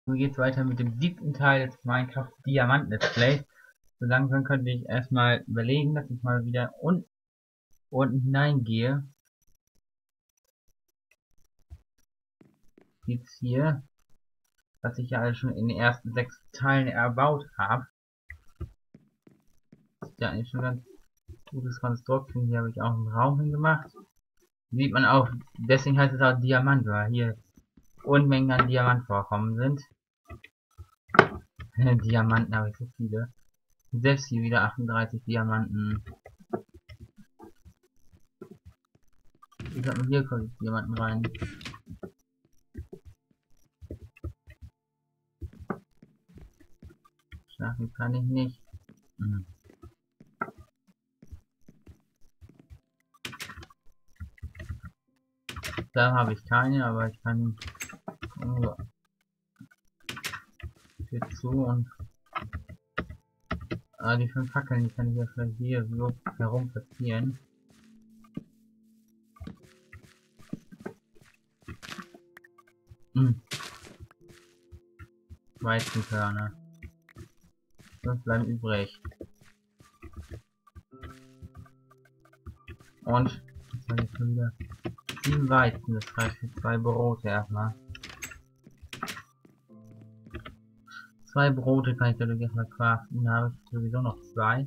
Nun geht's weiter mit dem 7. Teil des Minecraft Diamant Let's Play. So langsam könnte ich erstmal überlegen, dass ich mal wieder unten hineingehe. Jetzt hier, was ich ja alles schon in den ersten 6 Teilen erbaut habe. Ist ja eigentlich schon ganz gutes Konstrukt. Und hier habe ich auch einen Raum hingemacht. Sieht man auch, deswegen heißt es auch Diamant, weil hier Unmengen an Diamantvorkommen sind. Diamanten habe ich so viele. Selbst hier wieder 38 Diamanten. Ich sag mal, hier kommt Diamanten rein. Schlafen kann ich nicht. Hm. Da habe ich keine, aber ich kann hier zu und die 5 Fackeln, die kann ich ja vielleicht hier so herum platzieren. Weizenkörner. 5 bleiben übrig. Und jetzt habe ich schon wieder 7 Weizen, das reicht für 2 Brote erstmal. 2 Brote kann ich dadurch erstmal craften, da habe ich sowieso noch 2.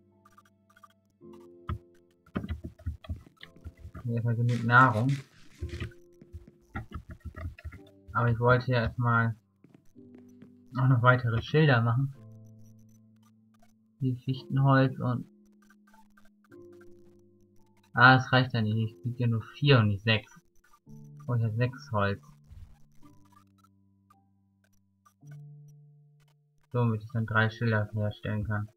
Hier erstmal genug Nahrung. Aber ich wollte ja erstmal auch noch weitere Schilder machen. Wie Fichtenholz und... es reicht ja nicht, ich kriege ja nur 4 und nicht 6. Oh, ich habe 6 Holz. So, damit ich dann 3 Schilder herstellen kann.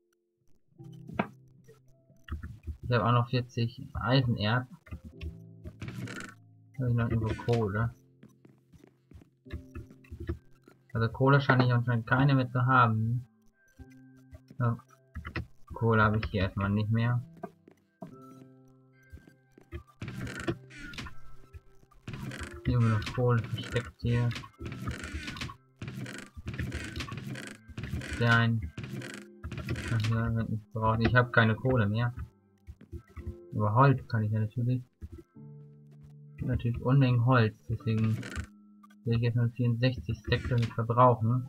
Ich habe auch noch 40 Eisenerz. Habe ich noch irgendwo Kohle. Also Kohle scheine ich anscheinend keine mehr zu haben. So. Kohle habe ich hier erstmal nicht mehr. Hier immer noch Kohle versteckt hier. Stein. Ach ja, wenn ich brauche. Ich habe keine Kohle mehr. Aber Holz kann ich ja natürlich. Natürlich Unmengen Holz, deswegen will ich jetzt mal 64 Stacks damit verbrauchen.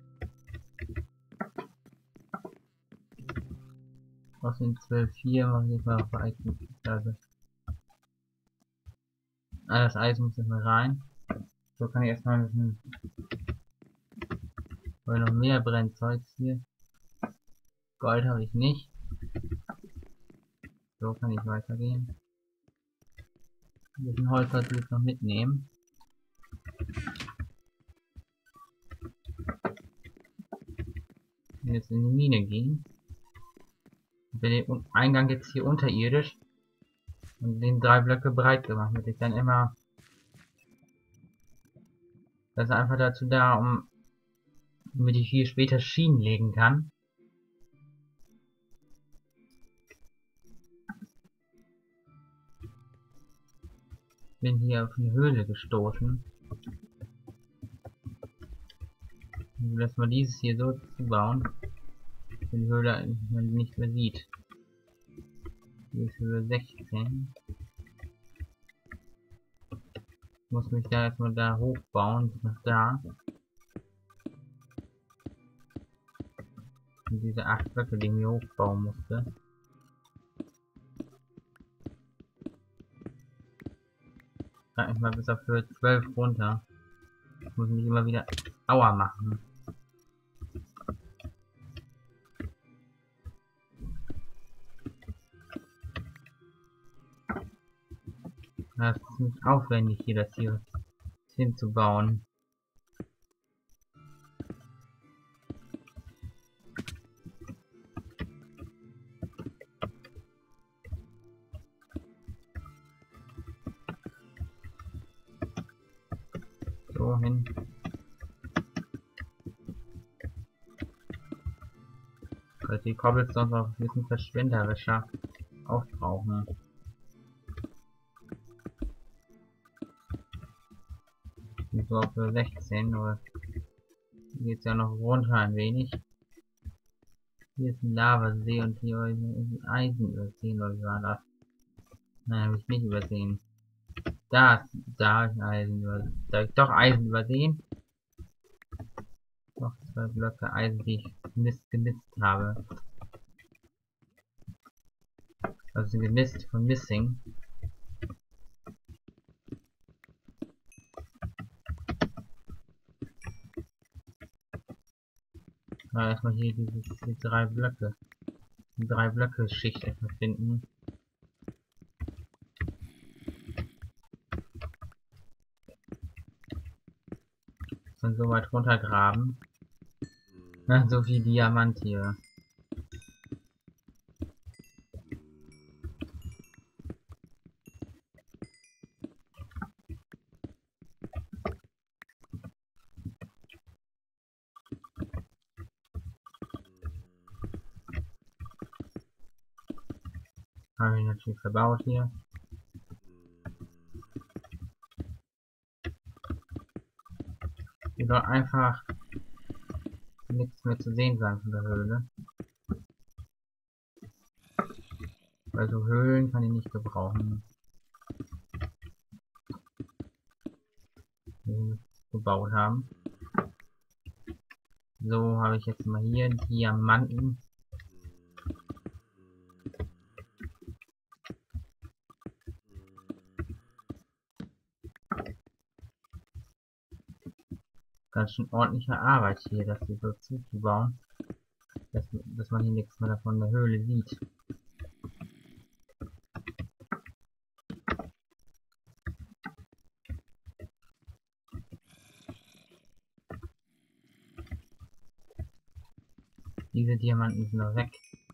Aus den 12 hier mache ich jetzt mal auf Eisen. Also, das Eisen muss jetzt mal rein. So kann ich erstmal ein bisschen. Weil noch mehr Brennzeugs hier. Gold habe ich nicht. So kann ich weitergehen. Ein bisschen Holz sollte ich jetzt noch mitnehmen. Jetzt in die Mine gehen. Den Eingang jetzt hier unterirdisch und den 3 Blöcke breit gemacht, damit ich dann immer. Das ist einfach dazu da, damit ich hier später Schienen legen kann. Bin hier auf eine Höhle gestoßen. Lass mal dieses hier so zubauen, dass die Höhle man nicht mehr sieht. Hier ist Höhe 16. Ich muss mich da erstmal da hochbauen, bis nach da. Und diese 8 Blöcke, die ich mir hochbauen musste. Kann ich mal bis auf Höhe 12 runter. Ich muss mich immer wieder Aua machen. Das ist nicht aufwendig hier, das hier hinzubauen. So hin. Weil die Cobblestones auch ein bisschen verschwenderischer aufbrauchen. So für 16 oder geht es ja noch runter ein wenig. Hier ist ein Lavasee und hier habe ich irgendwie Eisen übersehen, oder wie war das? Nein, habe ich nicht übersehen. Da habe ich Eisen übersehen. Da habe ich doch Eisen übersehen. Noch 2 Blöcke Eisen, die ich gemisst habe. Also gemisst von Missing. Erstmal hier die 3 Blöcke. Die 3 Blöcke Schicht erstmal finden. Und so weit runtergraben. Na, so viel Diamant hier. Habe ich natürlich verbaut hier. Hier soll einfach nichts mehr zu sehen sein von der Höhle. Weil so Höhlen kann ich nicht gebrauchen. Die wir gebaut haben. So habe ich jetzt mal hier Diamanten. Ganz schön ordentliche Arbeit hier, das hier so zuzubauen. Dass man hier nichts mehr davon in der Höhle sieht. Diese Diamanten sind noch weg.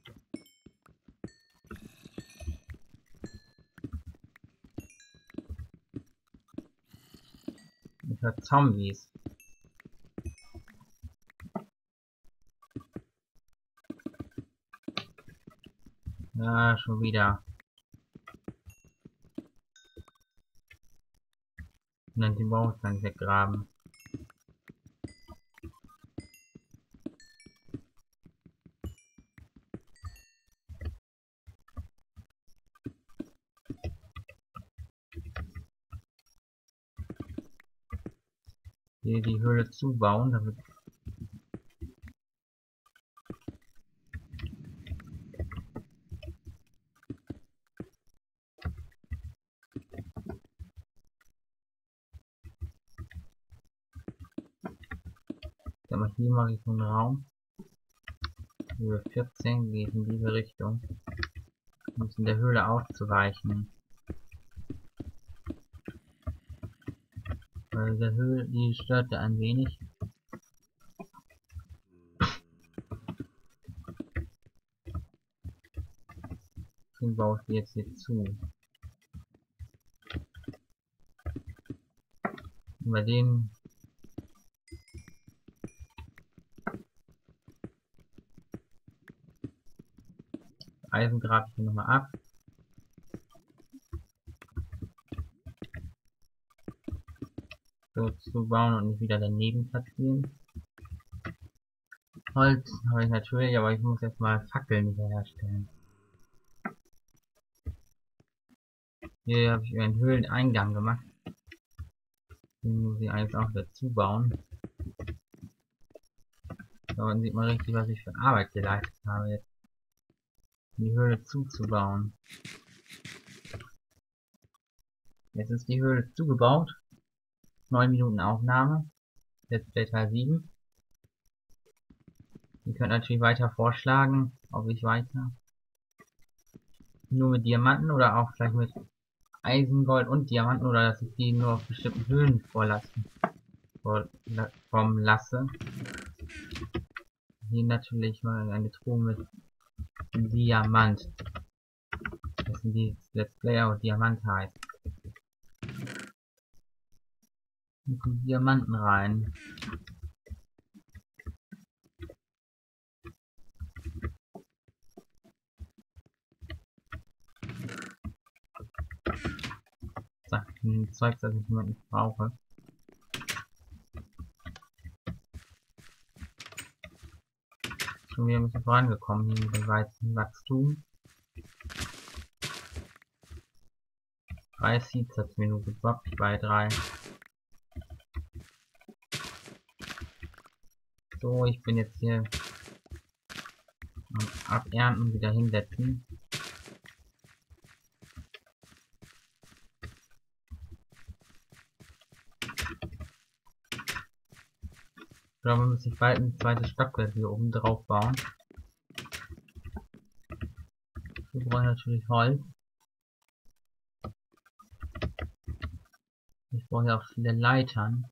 Ich höre Zombies. Ja, schon wieder. Und dann die Baumstangen weggraben. Hier die Höhle zubauen, damit hier mache ich so einen Raum. Höhe 14 geht in diese Richtung. Um es in der Höhle auszuweichen. Weil der Höhle, die störte ein wenig. Deswegen baue ich die jetzt hier zu. Und bei denen Eisen grabe ich hier nochmal ab. So zu bauen und nicht wieder daneben platzieren. Holz habe ich natürlich, aber ich muss erstmal Fackeln wiederherstellen. Hier habe ich einen Höhleneingang gemacht. Den muss ich eigentlich auch dazu bauen. Da unten sieht man richtig, was ich für Arbeit geleistet habe, jetzt die Höhle zuzubauen. Jetzt ist die Höhle zugebaut. 9 Minuten Aufnahme. Let's Play Teil 7. Ihr könnt natürlich weiter vorschlagen, ob ich weiter nur mit Diamanten oder auch vielleicht mit Eisen, Gold und Diamanten oder dass ich die nur auf bestimmten Höhen vorkommen lasse. Hier natürlich mal eine Truhe mit Diamant. Das sind die Let's Player und Diamant heißt. Hier kommen Diamanten rein. So, ein Zeug, das ich nicht brauche. schon wieder ein bisschen vorangekommen hier mit dem Weizenwachstum. 3 Seeds hat es mir nur gedroppt bei 3. So, ich bin jetzt hier am Abernten wieder hinsetzen. Ich glaube, man muss sich bald ein zweites Stockwerk hier oben drauf bauen. Wir brauchen natürlich Holz. Ich brauche ja auch viele Leitern.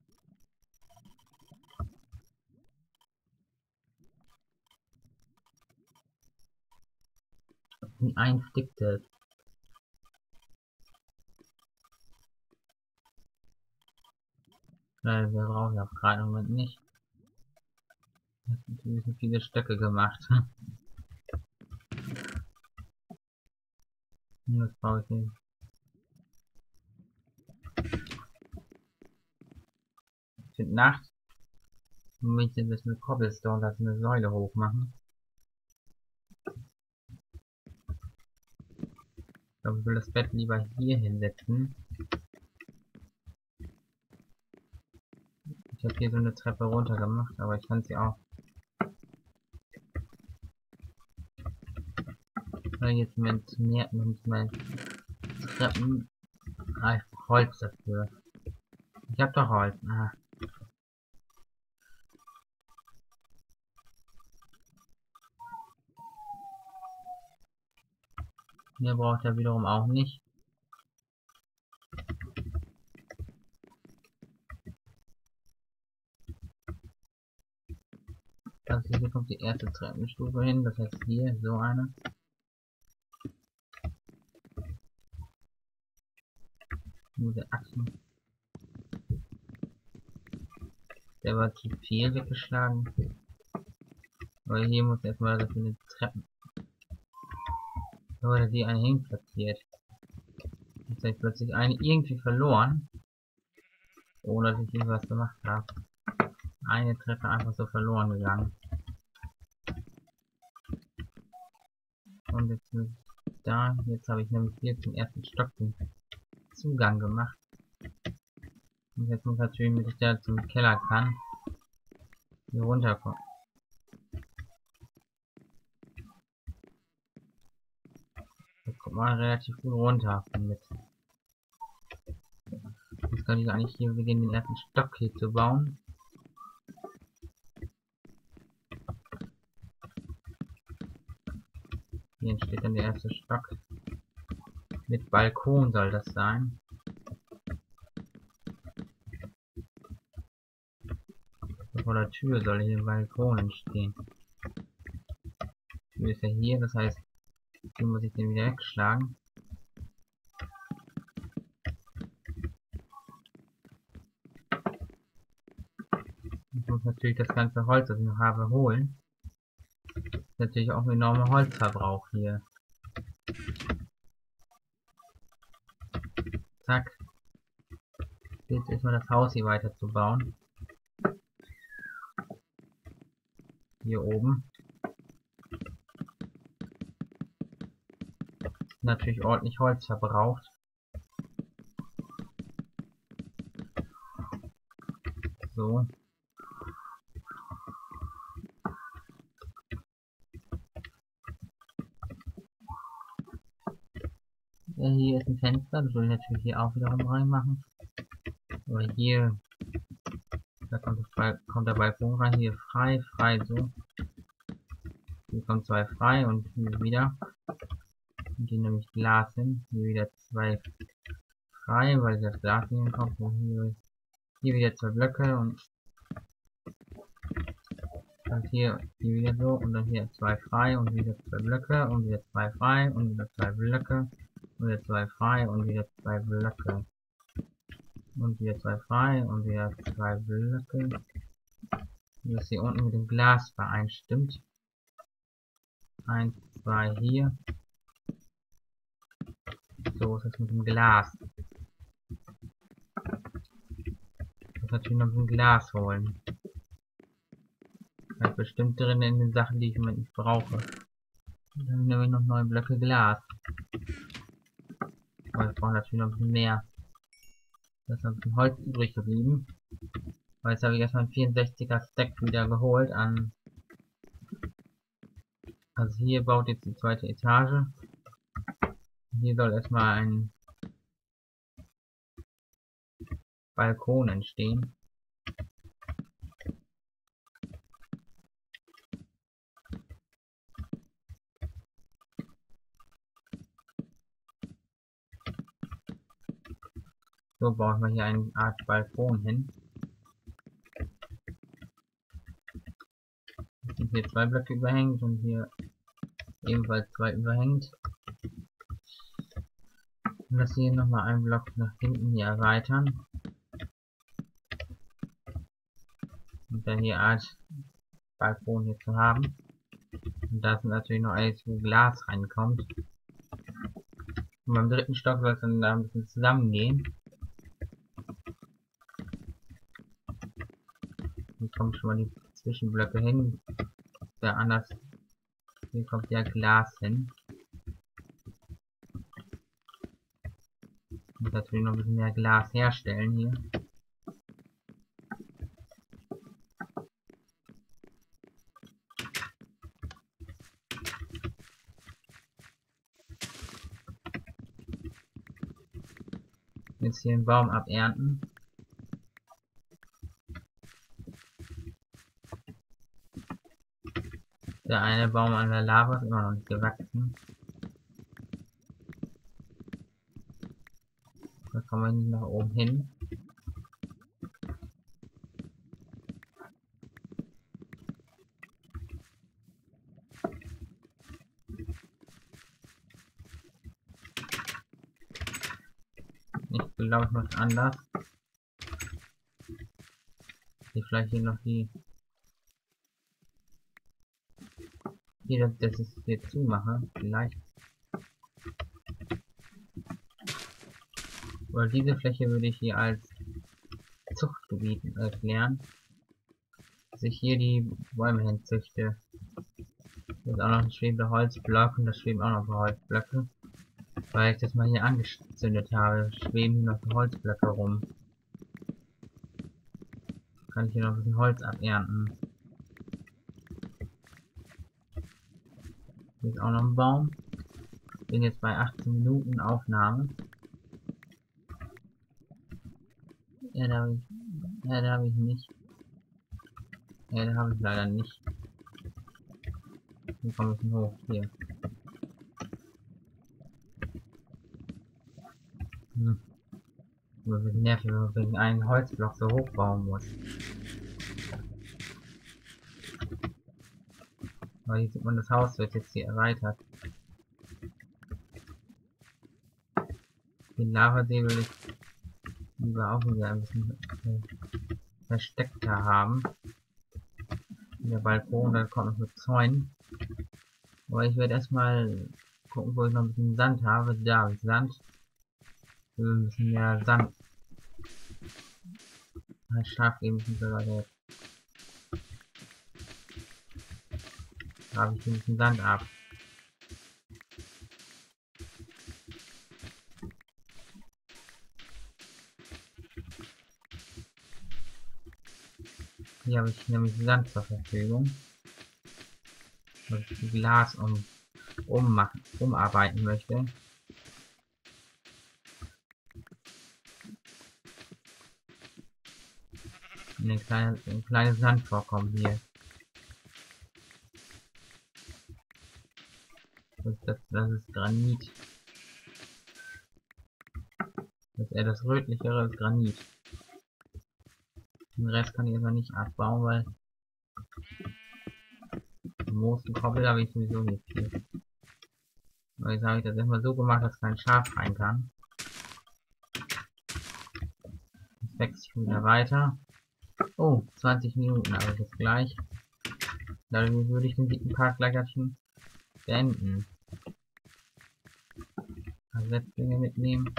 Und ein Sticktape. Weil wir brauchen ja gerade im Moment nicht. Das sind natürlich so viele Stöcke gemacht. Und das brauche ich nicht. Ich finde nachts, wenn ich das mit Cobblestone, das eine Säule hoch machen. Ich glaube, ich will das Bett lieber hier hinsetzen. Ich habe hier so eine Treppe runter gemacht, aber ich kann sie auch. Jetzt mit mehr Treppen. Ah, ich brauche Holz dafür. Ich habe doch Holz. Ah. Hier braucht er wiederum auch nicht. Also hier kommt die erste Treppenstufe hin, das heißt hier so eine. Nur der Achsen. Der war zu viel weggeschlagen. Aber hier muss erstmal das eine Treppen. Da wurde die eine hin platziert. Jetzt habe ich plötzlich eine irgendwie verloren. Ohne dass ich irgendwas gemacht habe. Eine Treppe einfach so verloren gegangen. Und jetzt muss ich da. Jetzt habe ich nämlich hier zum ersten Stock den Zugang gemacht. Und jetzt muss natürlich, damit ich da zum Keller kann, hier runterkommen. Da kommt man relativ gut runter mit. Jetzt kann ich eigentlich hier beginnen, den ersten Stock hier zu bauen. Hier entsteht dann der erste Stock. Mit Balkon soll das sein. Vor der Tür soll hier ein Balkon entstehen. Die Tür ist ja hier, das heißt, hier muss ich den wieder wegschlagen. Ich muss natürlich das ganze Holz, das ich noch habe, holen. Das ist natürlich auch ein enormer Holzverbrauch hier. Zack. Jetzt erstmal das Haus hier weiter zu bauen. Hier oben. Natürlich ordentlich Holz verbraucht. So. Hier ist ein Fenster, das soll ich natürlich hier auch wiederum reinmachen. Aber hier, da kommt der Balkon rein, hier frei, so. Hier kommen 2 frei und hier wieder. Und hier nämlich Glas hin, hier wieder 2 frei, weil das Glas hinkommt. Und hier wieder 2 Blöcke und hier wieder so und dann hier 2 frei und wieder 2 Blöcke und wieder 2 frei und wieder 2 Blöcke und wieder 2 frei und wieder 2 Blöcke und wieder 2 frei und wieder 2 Blöcke. Das hier unten mit dem Glas vereinstimmt. 1, 2 hier. So ist es mit dem Glas. Ich muss natürlich noch ein Glas holen. halt bestimmt drin in den Sachen, die ich im Moment nicht brauche. Dann habe ich nämlich noch 9 Blöcke Glas. Aber ich brauche natürlich noch ein bisschen mehr. Da ist noch ein bisschen Holz übrig geblieben. Weil jetzt habe ich erstmal einen 64er Stack wieder geholt an. Also hier baut jetzt die zweite Etage. Hier soll erstmal ein Balkon entstehen. So bauen wir hier eine Art Balkon hin. Es sind hier 2 Blöcke überhängt und hier ebenfalls 2 überhängt. Und das hier nochmal einen Block nach hinten hier erweitern. Und dann hier Art Balkon hier zu haben. Und da sind natürlich noch alles, wo Glas reinkommt. Und beim 3. Stock soll es dann da ein bisschen zusammengehen. Hier kommen schon mal die Zwischenblöcke hin. Da anders. Hier kommt ja Glas hin. Ich muss natürlich noch ein bisschen mehr Glas herstellen hier. Jetzt hier einen Baum abernten. Der eine Baum an der Lava ist immer noch nicht gewachsen. Da kommen wir nicht nach oben hin. Ich glaube, ich mache anders. Hier vielleicht hier noch die. Hier, dass ich es hier zumache. Vielleicht. Weil diese Fläche würde ich hier als Zuchtgebiet erklären. Dass ich hier die Bäume hinzüchte. Hier ist auch noch ein schwebender Holzblock und da schweben auch noch ein paar Holzblöcke. Weil ich das mal hier angezündet habe, schweben hier noch die Holzblöcke rum. Kann ich hier noch ein bisschen Holz abernten. Hier ist auch noch ein Baum. Bin jetzt bei 18 Minuten Aufnahme. Ja, da habe ich nicht. Ja, da habe ich leider nicht. Hier kommen wir bisschen hoch. Hier. Das ist nervig, wenn man wegen einem Holzblock so hoch bauen muss. Aber hier sieht man, das Haus wird jetzt hier erweitert. Den Lavasee will ich lieber auch wieder ein bisschen versteckter haben. Der Balkon, da kommt noch mit Zäunen. Aber ich werde erstmal gucken, wo ich noch ein bisschen Sand habe. Da habe ich Sand. Ich will ein bisschen mehr Sand. Das Schaf eben ein bisschen sogar jetzt. Da habe ich ein bisschen Sand ab. Hier habe ich nämlich Sand zur Verfügung. Weil ich Glas umarbeiten möchte. Ein kleines Sandvorkommen hier. Das ist Granit. Das ist eher das rötlichere ist Granit. Den Rest kann ich aber nicht abbauen, weil Moos und Koppel habe ich sowieso nicht viel. Aber jetzt habe ich das erstmal so gemacht, dass kein Schaf rein kann. Jetzt wächst schon wieder weiter. Oh, 20 Minuten habe ich jetzt gleich. Dadurch würde ich den 7. Part gleich schon beenden. Also Setzlinge mitnehmen.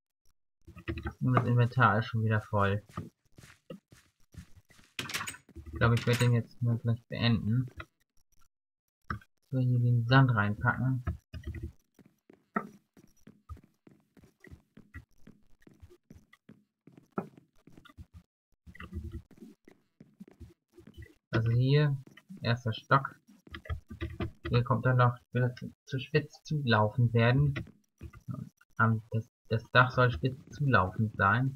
Und das Inventar ist schon wieder voll. glaube, ich werde den jetzt mal gleich beenden. So, hier den Sand reinpacken. Also hier, erster Stock. Hier kommt dann noch zu spitz zulaufen werden. Das Dach soll spitz zulaufend sein.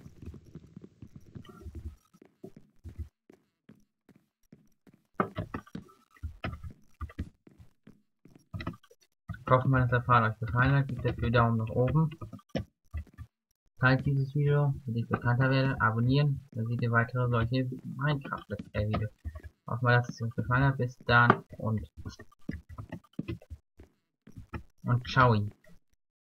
Ich hoffe mal, dass der Part euch gefallen hat. Gebt dafür Daumen nach oben. Teilt dieses Video, damit ich bekannter werde. Abonnieren, dann seht ihr weitere solche Minecraft-Let's Play-Videos. Hoffe mal, dass es euch gefallen hat. Bis dann und ciao.